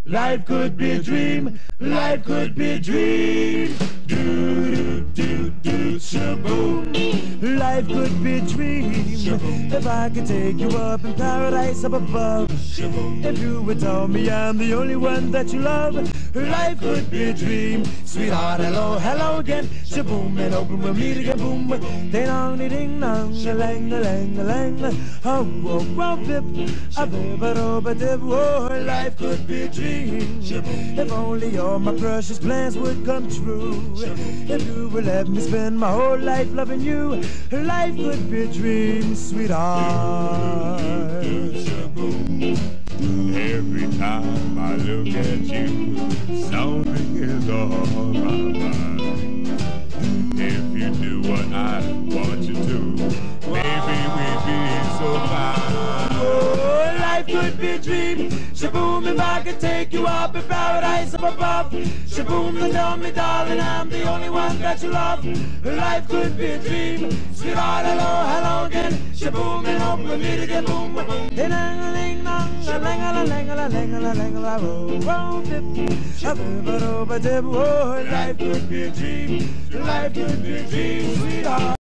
Life could be a dream. Life could be a dream. Do do do do shaboom. Life could be a dream. If I could take you up in paradise up above. If you would tell me I'm the only one that you love. Life could be a dream. Sweetheart, hello, hello again. Shaboom, and open we'll meet again. Boom, ding dong, ding dong, a lang, a lang, a lang. Oh, whoa, whoa, bip, a bip, a dip. Oh, life could be a dream. If only all my precious plans would come true. If you would let me spend my whole life loving you. Life could be a dream, sweetheart. Every time I look at you, something is on my mind. If you do what I want you to, maybe we'd be so fine. Oh, life could be a dream. Shaboom, if I could take you up in paradise up above. Shaboom, and tell me, darling, I'm the only one that you love. Life could be a dream. Sweetheart, hello, hello again. Shaboom, and hope we'll meet again. Boom, boom. Oh, life could be a dream. Life could be a dream, sweetheart.